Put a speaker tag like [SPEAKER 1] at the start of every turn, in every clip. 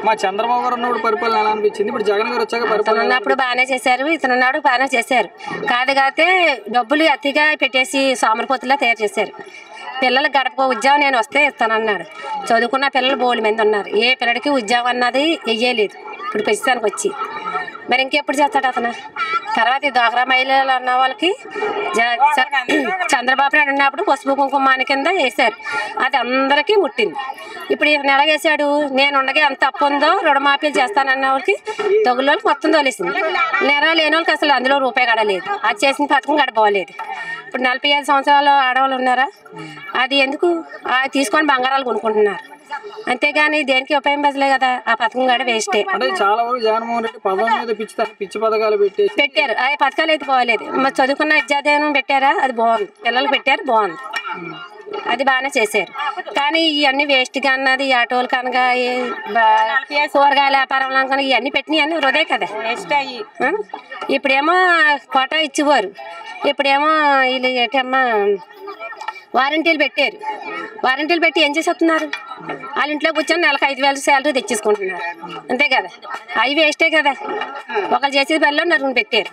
[SPEAKER 1] మా చంద్రబాబు గారు ఉన్నప్పుడు పరిపాలన ఎలా అనిపించింది? ఇప్పుడు జగన్ గారు వచ్చాక పరిపాలన
[SPEAKER 2] ఉన్నప్పుడు బాగానే చేశారు, ఇతనున్నాడు బాగానే చేశారు. కాకపోతే డబ్బులు అతిగా పెట్టేసి సోమరపోతులా తయారు చేశారు. పిల్లలు గడప ఉద్యోగం నేను వస్తే ఇస్తానన్నాడు. చదువుకున్న పిల్లలు బోల్డ్ మంది ఉన్నారు. ఏ పిల్లడికి ఉద్యోగం అన్నది వెయ్యలేదు ఇప్పుడు ప్రస్తుతానికి వచ్చి. మరి ఇంకెప్పుడు చేస్తాడు అతను? తర్వాత ఈ డోక్రా మహిళలు అన్న వాళ్ళకి చంద్రబాబు నాయుడు ఉన్నప్పుడు పసుపు కుంకుమాని కింద వేశారు, అది అందరికీ ముట్టింది. ఇప్పుడు ఇతను ఎలా వేసాడు? నేను ఉండగా ఎంత అప్పు ఉందో రుణమాఫీలు చేస్తానన్న వాళ్ళకి తగుల వాళ్ళకి మొత్తం తోలేసింది. నెల లేని వాళ్ళకి అసలు అందులో రూపాయి గడలేదు. అది చేసిన పథకం గడపలేదు. ఇప్పుడు 45 సంవత్సరాలు ఆడవాళ్ళు ఉన్నారా, అది ఎందుకు తీసుకొని బంగారాలు కొనుక్కుంటున్నారు. అంతేగాని దేనికి ఉపయోగించలే కదా. ఆ పథకం కూడా వేస్టే.
[SPEAKER 1] చాలా వరకు జగన్మోహన్ రెడ్డి పదం మీద పిచ్చి పథకాలు
[SPEAKER 2] పెట్టారు. ఆ పథకాలు అయితే బాగలేదు. మరి చదువుకున్న విద్యాదానం పెట్టారా, అది బాగుంది. పిల్లలు పెట్టారు, బాగుంది, అది బాగానే చేశారు. కానీ ఇవన్నీ వేస్ట్గా అన్నది ఆటోలు కనుక కూరగాయల వ్యాపారంలో కనుక ఇవన్నీ పెట్టినవి అన్నీ వృధే కదా, వేస్ట్ అయ్యి. ఇప్పుడేమో కోటా ఇచ్చేవారు, ఇప్పుడేమో వీళ్ళు ఏంటమ్మా వారంటీలు పెట్టారు. వారంటీలు పెట్టి ఏం చేసేస్తున్నారు? వాళ్ళ ఇంట్లో కూర్చొని నెలకు 5,000 శాలరీ తెచ్చేసుకుంటున్నారు. అంతే కదా, అవి వేస్టే కదా. ఒకళ్ళు చేసేది పనిలో నలుగురు పెట్టారు,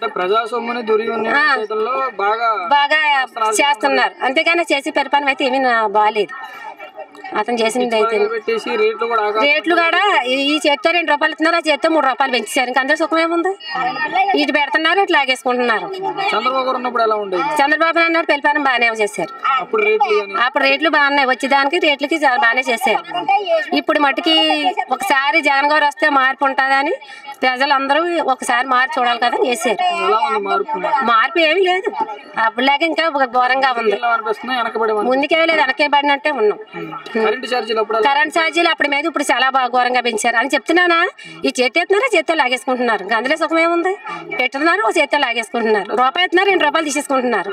[SPEAKER 2] బాగా చేస్తున్నారు. అంతేగాని చేసే పరిపాలన అయితే ఏమీ బాగాలేదు. అతను చేసింది అయితే రేట్లు కూడా ఈ చేతితో 2 రూపాయలు ఇస్తున్నారు, ఆ చేతితో 3 రూపాయలు పెంచారు. ఇంకా అందరూ సుఖమేముంది? ఇటు పెడుతున్నారు, ఇటు లాగేసుకుంటున్నారు. చంద్రబాబు నాయుడు పరిపాలన బాగానే చేశారు. అప్పుడు రేట్లు బాగున్నాయి, వచ్చేదానికి రేట్లకి బాగానే చేశారు. ఇప్పుడు మట్టుకి ఒకసారి జగన్ గారు వస్తే మార్పు ఉంటుందని ప్రజలందరూ ఒకసారి మార్పు చూడాలి కదా చేశారు. మార్పు ఏమీ లేదు, అప్పుడులాగా ఇంకా ఘోరంగా ఉంది. ముందుకేమీ లేదు, వెనకే పడినట్టే ఉన్నాం. కరెంట్ ఛార్జీలు అప్పుడు మీద ఇప్పుడు చాలా బాగా ఘోరంగా పెంచారు అని చెప్తున్నానా. ఈ చేతి ఎత్తున్నారా, చేతితో లాగేసుకుంటున్నారు. అందులో సుఖం ఏముంది? పెట్టుతున్నారు, ఒక చేతితో లాగేసుకుంటున్నారు. రూపాయి ఎత్తున్నారు, 2 రూపాయలు తీసేసుకుంటున్నారు.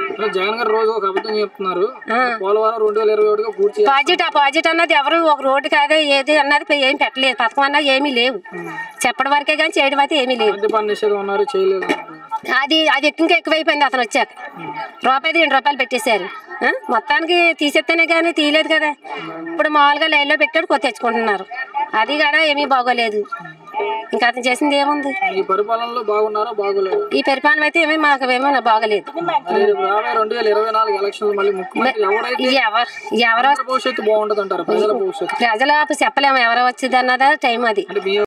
[SPEAKER 2] ప్రాజెక్ట్ అన్నది ఎవరు ఒక రోడ్డు కాదు ఏది అన్నది ఏం పెట్టలేదు. పథకం అన్నది ఏమీ లేవు, చెప్పడం వరకే కానీ చేయడం అయితే ఏమీ లేవు. అది ఇంకా ఎక్కువైపోయింది అతను వచ్చాక. రూపాయి 2 రూపాయలు పెట్టేశారు. మొత్తానికి తీసేస్తేనే కానీ తీయలేదు కదా. ఇప్పుడు మామూలుగా లైన్లో పెట్టాడు, కొత్త తెచ్చుకుంటున్నారు. అది కూడా ఏమీ బాగోలేదు. ఇంకా అతను చేసింది ఏముంది? ఈ పరిపాలన అయితే ఏమీ మాకు ఏమో బాగలేదు. ఎవరో ప్రజల చెప్పలేము ఎవరో వచ్చింది అన్నదా టైం అది.